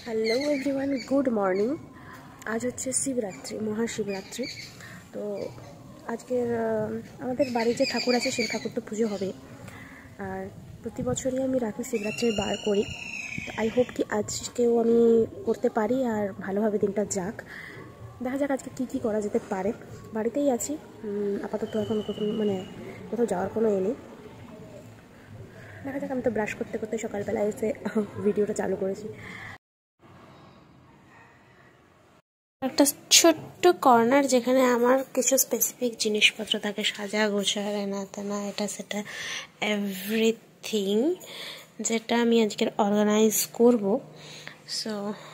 Hello everyone, good morning. আজ হচ্ছে শিবরাত্রি, মহাশিবরাত্রি। তো আজকের আমাদের বাড়ি যে ঠাকুর আছে সেই ঠাকুর তো পুজো হবে। আর প্রতি বছরই আমি রাখি শিবরাত্রির বার করি। তো আই হোপ কি আজকেও আমি করতে পারি আর ভালোভাবে দিনটা যাক। দেখা যাক আজকে কী করা যেতে পারে। বাড়িতেই আছি আপাতত, এখন কোথাও যাওয়ার কোনো নেই। দেখা যাক। আমি তো ব্রাশ করতে করতে সকালবেলা এসে ভিডিওটা চালু করেছি। একটা ছোট্ট কর্নার যেখানে আমার কিছু স্পেসিফিক জিনিসপত্র থাকে, সাজা গোছা, এনা তেনা, এটা সেটা এভরিথিং, যেটা আমি আজকের অর্গানাইজ করব। সো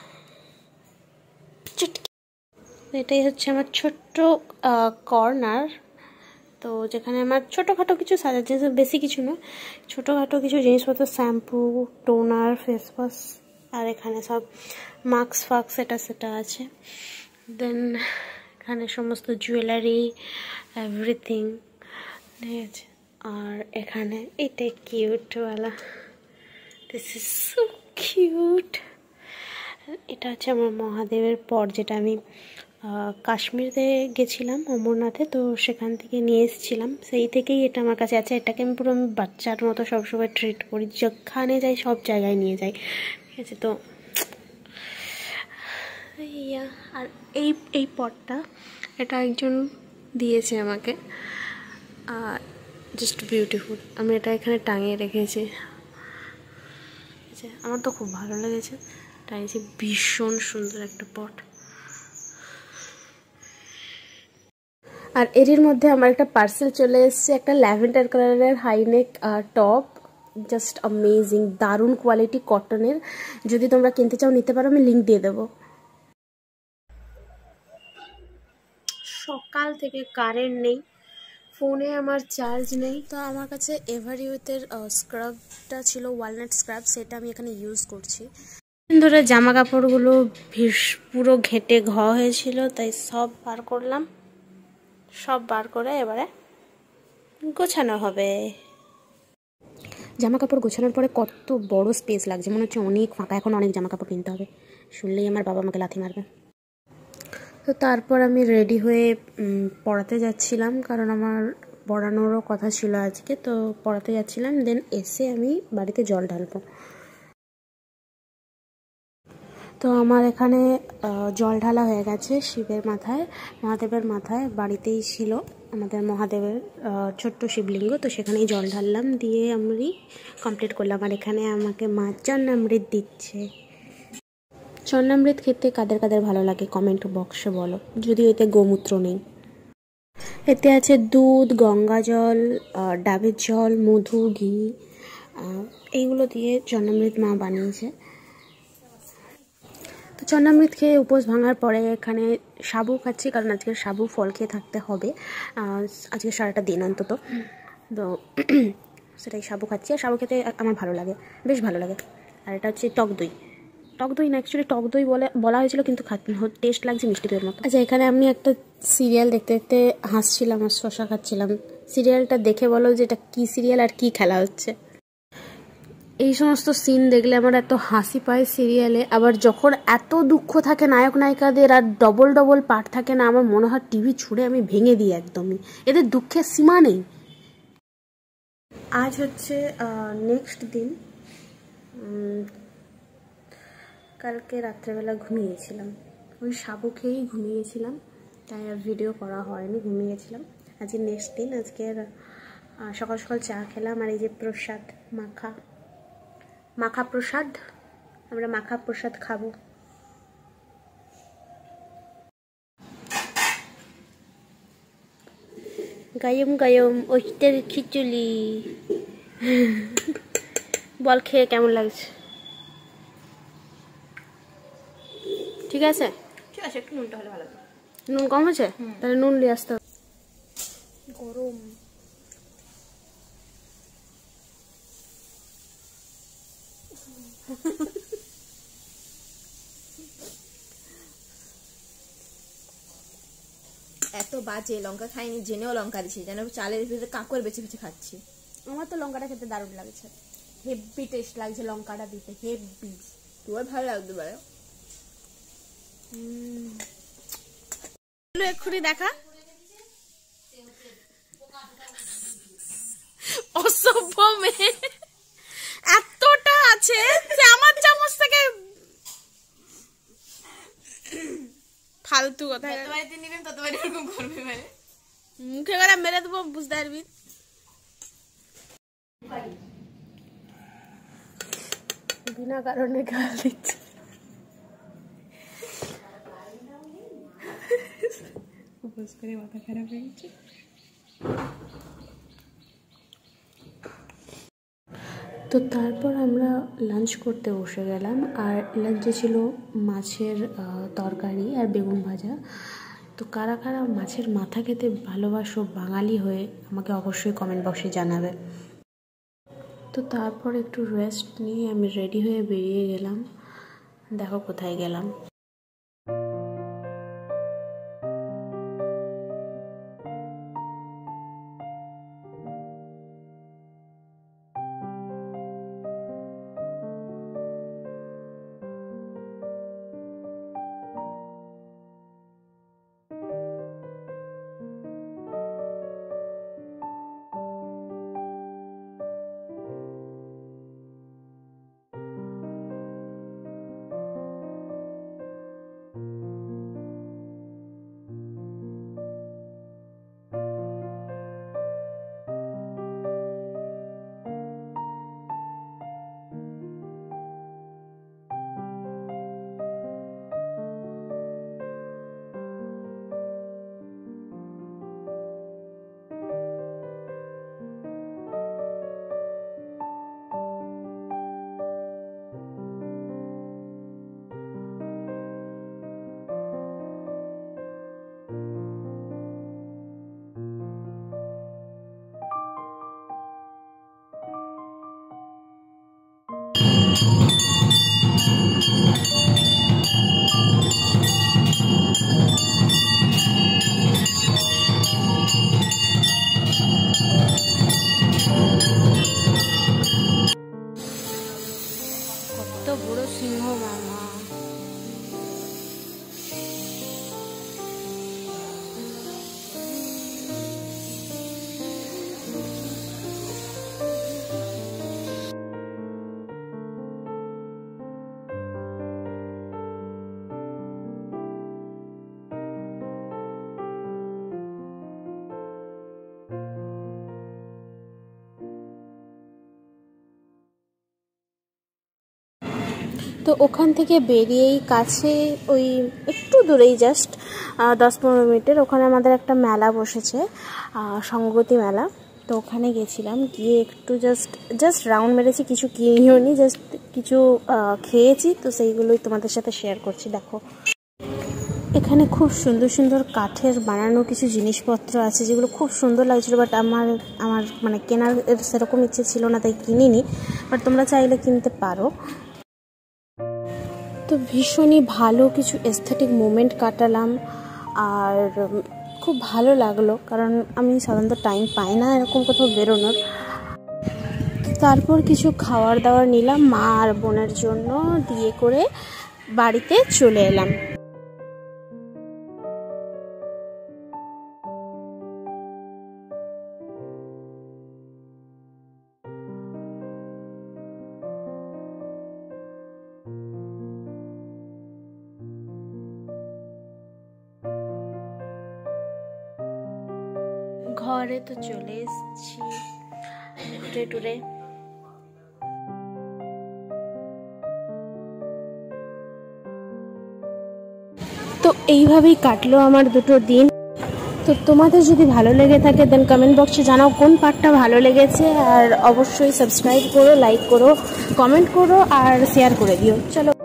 এটাই হচ্ছে আমার ছোট্ট কর্নার। তো যেখানে আমার ছোটোখাটো কিছু সাজার জিনিস, বেশি কিছু না, ছোটোখাটো কিছু জিনিসপত্র, শ্যাম্পু, টোনার, ফেস ওয়াশ, আর এখানে সব মাস্ক ফাক্স এটা সেটা আছে। দেন এখানে সমস্ত জুয়েলারি, এভরিথিং, ঠিক আছে। আর এখানে এটা কিউটওয়ালা, দিস ইজ সো কিউট। এটা হচ্ছে আমার মহাদেবের পট, যেটা আমি কাশ্মীরে গেছিলাম, অমরনাথে, তো সেখান থেকে নিয়ে এসেছিলাম। সেই থেকেই এটা আমার কাছে আছে। এটাকে আমি পুরো বাচ্চার মতো সবসময় ট্রিট করি, যেখানে যাই সব জায়গায় নিয়ে যাই, ঠিক আছে। তো আর এই পটটা এটা একজন দিয়েছে আমাকে, জাস্ট বিউটিফুল। আমি এটা এখানে টাঙিয়ে রেখেছি, ঠিক আছে। আমার তো খুব ভালো লেগেছে, টাঙিয়েছি। ভীষণ সুন্দর একটা পট। আর এর মধ্যে আমার একটা পার্সেল চলে এসেছে, একটা ল্যাভেন্ডার কালারের হাইনেক টপ, জাস্ট অ্যামেজিং, দারুণ কোয়ালিটি, কটনের। যদি তোমরা কিনতে চাও নিতে পারো, আমি লিঙ্ক দিয়ে দেবো। সকাল থেকে কারেন্ট নেই, ফোনে আমার চার্জ নেই, তো আমার কাছে এভারিউথের স্ক্রাবটা ছিল, ওয়ালনাট স্ক্রাব, সেটা আমি এখানে ইউজ করছি। ধরে জামা কাপড়গুলো পুরো ঘেটে হয়েছিল, তাই সব বার করলাম। সব বার করে এবারে গোছানো হবে। জামা কাপড় গোছানোর পরে কত বড় স্পেস লাগছে, মনে হচ্ছে অনেক ফাঁকা। এখন অনেক জামা কাপড় কিনতে হবে, শুনলেই আমার বাবা আমাকে লাথি মারবে। তো তারপর আমি রেডি হয়ে পড়াতে যাচ্ছিলাম, কারণ আমার পড়ানোরও কথা ছিল আজকে, তো পড়াতে যাচ্ছিলাম। দেন এসে আমি বাড়িতে জল ঢালবো। তো আমার এখানে জল ঢালা হয়ে গেছে শিবের মাথায়, মহাদেবের মাথায়। বাড়িতেই ছিল আমাদের মহাদেবের ছোট্ট শিবলিঙ্গ, তো সেখানেই জল ঢাললাম, দিয়ে আমি কমপ্লিট করলাম। আর এখানে আমাকে মা চন্নামৃত দিচ্ছে। চন্নামৃত খেতে কাদের কাদের ভালো লাগে কমেন্ট বক্সে বলো, যদিও এতে গোমূত্র নেই। এতে আছে দুধ, গঙ্গা জল, ডাবের জল, মধু, ঘি, এইগুলো দিয়ে চন্নামৃত মা বানিয়েছে। তো চন্নামৃত খেয়ে উপোস ভাঙার পরে এখানে সাবু খাচ্ছি, কারণ আজকে সাবু ফল খেয়ে থাকতে হবে আজকে সারাটা দিন অন্তত। তো সেটাই সাবু খাচ্ছি। আর সাবু খেতে আমার ভালো লাগে, বেশ ভালো লাগে। আর এটা হচ্ছে টক দই, টক দই না, অ্যাকচুয়ালি টক দই বলা হয়েছিল, কিন্তু টেস্ট লাগছে মিষ্টি দইয়ের মতো। আচ্ছা, এখানে আমি একটা সিরিয়াল দেখতে দেখতে হাসছিলাম আর শশা খাচ্ছিলাম। সিরিয়ালটা দেখে বলো যে এটা কী সিরিয়াল আর কী খেলা হচ্ছে। এই সমস্ত সিন দেখলে আমার এত হাসি পায় সিরিয়ালে। আবার যখন এত দুঃখ থাকে নায়ক নায়িকাদের আর ডবল ডবল পার্ট থাকে না, আমার মনে হয় টিভি ছুঁড়ে আমি ভেঙে দিই একদমই। এদের দুঃখের সীমা নেই। আজ হচ্ছে নেক্সট দিন। কালকে রাত্রেবেলা ঘুমিয়েছিলাম, ওই সাবু খেয়েই ঘুমিয়েছিলাম, তাই আর ভিডিও করা হয়নি, ঘুমিয়েছিলাম। আজকে নেক্সট দিন। আজকের সকাল সকাল চা খেলাম, আর এই যে প্রসাদ, মাখা প্রসাদ, আমরা মাখা প্রসাদ খাবো। গায়ম গায়ম ওইটার খিচুড়ি। বল খেয়ে কেমন লাগছে? ঠিক আছে, ঠিক আছে, একটু নুনটা হলে ভালো লাগে। নুন কম আছে, তাহলে নুন নিয়ে আসতে হবে। গরম এত বাজে, লঙ্কা খাইনি জেনেও লঙ্কা দিচ্ছি, যেন চালের ভিতরে কাঁকড় বেছে বেছে খাচ্ছি। আমার তো লঙ্কাটা খেতে দারুণ লাগছে, হেভি টেস্ট লাগছে লঙ্কাটা দিতে, হেভি। তোমার ভালো লাগতে পারে, এক্ষুনি দেখা অসভ্য মেয়ে এতটা আছে যে আমার চামচ থেকে ফালতু কথা মুখে করে মেরে দেবো বুঝতে পারবি বিনা কারণে গাল দিচ্ছে মাথা খারাপ হয়ে গেছে তো তারপর আমরা লাঞ্চ করতে বসে গেলাম আর লাঞ্চে ছিল মাছের তরকারি আর বেগুন ভাজা তো কারা কারা মাছের মাথা খেতে ভালোবাসো বাঙালি হয়ে আমাকে অবশ্যই কমেন্ট বক্সে জানাবে তো তারপর একটু রেস্ট নিয়ে আমি রেডি হয়ে বেরিয়ে গেলাম দেখো কোথায় গেলাম তো ওখান থেকে বেরিয়েই কাছে ওই একটু দূরেই জাস্ট 10-15 মিনিটের ওখানে আমাদের একটা মেলা বসেছে সংগতি মেলা তো ওখানে গেছিলাম গিয়ে একটু জাস্ট রাউন্ড মেরেছি কিছু কিনিও নি জাস্ট কিছু খেয়েছি তো সেইগুলোই তোমাদের সাথে শেয়ার করছি দেখো এখানে খুব সুন্দর সুন্দর কাঠের বানানো কিছু জিনিসপত্র আছে যেগুলো খুব সুন্দর লাগছিল বাট আমার মানে কেনার সেরকম ইচ্ছে ছিল না তাই কিনিনি বাট তোমরা চাইলে কিনতে পারো তো ভীষণই ভালো কিছু এস্থেটিক মোমেন্ট কাটালাম আর খুব ভালো লাগলো কারণ আমি সাধারণত টাইম পাই না এরকম কোথাও বেরোনোর তারপর কিছু খাবার দাবার নিলাম মা আর বোনের জন্য দিয়ে করে বাড়িতে চলে এলাম ঘরে তো চলে এসেছি ঘুরে টুরে তো এইভাবেই কাটলো আমার দুটো দিন তো তোমাদের যদি ভালো লেগে থাকে দেন কমেন্ট বক্সে জানাও কোন পার্টটা ভালো লেগেছে আর অবশ্যই সাবস্ক্রাইব করো লাইক করো কমেন্ট করো আর শেয়ার করে দিও চলো